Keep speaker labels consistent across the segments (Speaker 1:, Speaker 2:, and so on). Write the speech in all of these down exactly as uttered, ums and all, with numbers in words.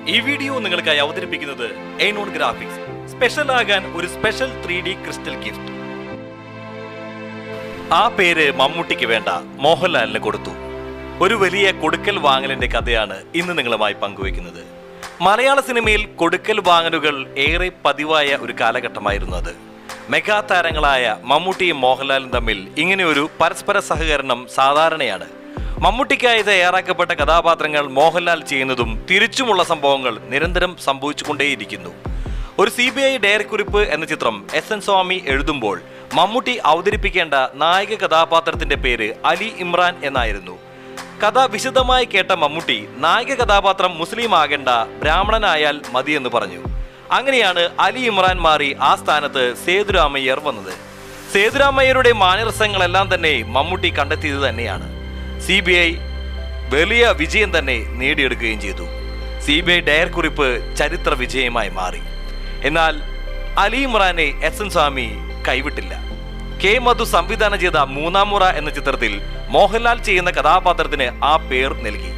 Speaker 1: ഈ വീഡിയോ നിങ്ങൾക്കായി അവതരിപ്പിക്കുന്നത് എയ്നോൺ ഗ്രാഫിക്സ്. സ്പെഷ്യൽ ആകാൻ ഒരു special three D crystal gift. ആ പേര് മമ്മൂട്ടിക്ക് വേണ്ട, മോഹൻലാലിന് കൊടുത്തു. ഒരു വലിയ കൊടുക്കൽ വാങ്ങലിന്റെ കഥയാണ് ഇന്ന് നിങ്ങളുമായി പങ്കുവയ്ക്കുന്നത്. മലയാള സിനിമയിൽ കൊടുക്കൽ വാങ്ങലുകൾ ഏറെ പതിവായ ഒരു കാലഘട്ടമായിരുന്നു അത്. മെഗാ താരങ്ങളായ മമ്മൂട്ടിയും മോഹൻലാലും തമ്മിൽ ഇങ്ങനെയൊരു പരസ്പര സഹകരണം സാധാരണയാണ്. മമ്മൂട്ടിക്കായി തയ്യാറാക്കപ്പെട്ട കഥാപാത്രങ്ങൾ മോഹൻലാൽ ചെയ്യുന്നതും തിരിച്ചുമുള്ള സംഭവങ്ങൾ നിരന്തരം സംഭവിച്ചുകൊണ്ടേയിരിക്കുന്നു. ഒരു സി ബി ഐ ഡയറിക്കുറിപ്പ് എന്ന ചിത്രം എസ് എൻ സ്വാമി എഴുതുമ്പോൾ മമ്മൂട്ടി അവതരിപ്പിക്കേണ്ട നായക കഥാപാത്രത്തിന്റെ പേര് അലി ഇമ്രാൻ എന്നായിരുന്നു. കഥ വിശദമായി കേട്ട മമ്മൂട്ടി നായക കഥാപാത്രം മുസ്ലിം ആകേണ്ട, ബ്രാഹ്മണനായാൽ മതിയെന്ന് പറഞ്ഞു. അങ്ങനെയാണ് അലി ഇമ്രാൻ മാറി ആ സ്ഥാനത്ത് സേതുരാമയ്യർ വന്നത്. സേതുരാമയ്യരുടെ മാനരസങ്ങളെല്ലാം തന്നെ മമ്മൂട്ടി കണ്ടെത്തിയത് തന്നെയാണ്. സി ബി ഐ വലിയ വിജയം തന്നെ നേടിയെടുക്കുകയും ചെയ്തു. സി ബി ഐ ഡയറിക്കുറിപ്പ് ചരിത്ര വിജയമായി മാറി. എന്നാൽ അലി ഇമ്രാനെ എസ് എൻ സ്വാമി കൈവിട്ടില്ല. കെ മധു സംവിധാനം ചെയ്ത മൂന്നാം മുറ എന്ന ചിത്രത്തിൽ മോഹൻലാൽ ചെയ്യുന്ന കഥാപാത്രത്തിന് ആ പേർ നൽകി.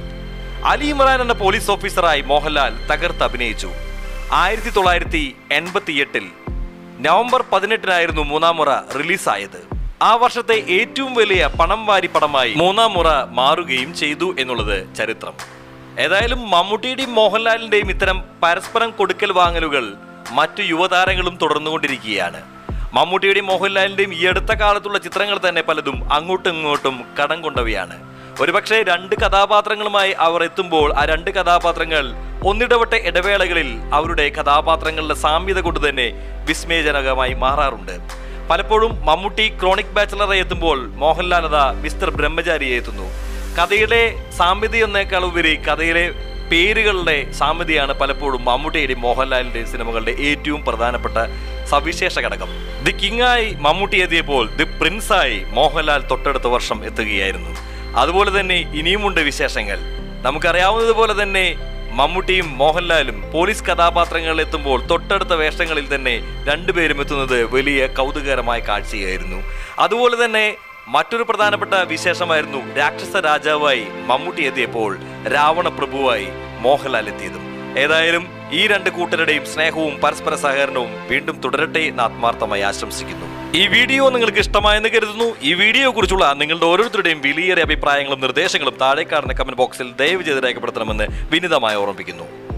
Speaker 1: അലി ഇമ്രാൻ എന്ന പോലീസ് ഓഫീസറായി മോഹൻലാൽ തകർത്ത് അഭിനയിച്ചു. ആയിരത്തി തൊള്ളായിരത്തി എൺപത്തി എട്ടിൽ നവംബർ പതിനെട്ടിനായിരുന്നു മൂന്നാം മുറ റിലീസായത്. ആ വർഷത്തെ ഏറ്റവും വലിയ പണം വാരി പടമായി മൂന്നാം മുറ മാറുകയും ചെയ്തു എന്നുള്ളത് ചരിത്രം. ഏതായാലും മമ്മൂട്ടിയുടെയും മോഹൻലാലിന്റെയും ഇത്തരം പരസ്പരം കൊടുക്കൽ വാങ്ങലുകൾ മറ്റു യുവതാരങ്ങളും തുടർന്നുകൊണ്ടിരിക്കുകയാണ്. മമ്മൂട്ടിയുടെയും മോഹൻലാലിന്റെയും ഈ അടുത്ത കാലത്തുള്ള ചിത്രങ്ങൾ തന്നെ പലതും അങ്ങോട്ടും ഇങ്ങോട്ടും കടം കൊണ്ടവയാണ്. ഒരുപക്ഷെ രണ്ട് കഥാപാത്രങ്ങളുമായി അവർ എത്തുമ്പോൾ ആ രണ്ട് കഥാപാത്രങ്ങൾ ഒന്നിടവിട്ട ഇടവേളകളിൽ അവരുടെ കഥാപാത്രങ്ങളുടെ സാമ്യത കൊണ്ട് തന്നെ വിസ്മയജനകമായി മാറാറുണ്ട്. പലപ്പോഴും മമ്മൂട്ടി ക്രോണിക് ബാച്ചലറെ എത്തുമ്പോൾ മോഹൻലാൽ അതാ മിസ്റ്റർ ബ്രഹ്മചാരിയെ എത്തുന്നു. കഥയുടെ സാമ്യതയെന്നേക്കാൾ ഉപരി കഥയിലെ പേരുകളുടെ സാമ്യതയാണ് പലപ്പോഴും മമ്മൂട്ടിയുടെയും മോഹൻലാലിന്റെയും സിനിമകളുടെ ഏറ്റവും പ്രധാനപ്പെട്ട സവിശേഷ ഘടകം. ദി കിങ്ങായി മമ്മൂട്ടി എത്തിയപ്പോൾ ദി പ്രിൻസായി മോഹൻലാൽ തൊട്ടടുത്ത വർഷം എത്തുകയായിരുന്നു. അതുപോലെ തന്നെ ഇനിയുമുണ്ട് വിശേഷങ്ങൾ. നമുക്കറിയാവുന്നതുപോലെ തന്നെ മമ്മൂട്ടിയും മോഹൻലാലും പോലീസ് കഥാപാത്രങ്ങളിൽ എത്തുമ്പോൾ തൊട്ടടുത്ത വേഷങ്ങളിൽ തന്നെ രണ്ടുപേരും എത്തുന്നത് വലിയ കൗതുകകരമായ കാഴ്ചയായിരുന്നു. അതുപോലെ തന്നെ മറ്റൊരു പ്രധാനപ്പെട്ട വിശേഷമായിരുന്നു രാക്ഷസ രാജാവായി മമ്മൂട്ടി എത്തിയപ്പോൾ രാവണ പ്രഭുവായി മോഹൻലാൽ എത്തിയതും. ഏതായാലും ഈ രണ്ട് കൂട്ടരുടെയും സ്നേഹവും പരസ്പര സഹകരണവും വീണ്ടും തുടരട്ടെ എന്ന് ആത്മാർത്ഥമായി ആശംസിക്കുന്നു. ഈ വീഡിയോ നിങ്ങൾക്ക് ഇഷ്ടമായെന്ന് കരുതുന്നു. ഈ വീഡിയോയെ കുറിച്ചുള്ള നിങ്ങളുടെ ഓരോരുത്തരുടെയും വിലയേറിയ അഭിപ്രായങ്ങളും നിർദ്ദേശങ്ങളും താഴെ കാണുന്ന കമന്റ് ബോക്സിൽ ദയവ് ചെയ്ത് രേഖപ്പെടുത്തണമെന്ന് വിനീതമായി ഓർമ്മിപ്പിക്കുന്നു.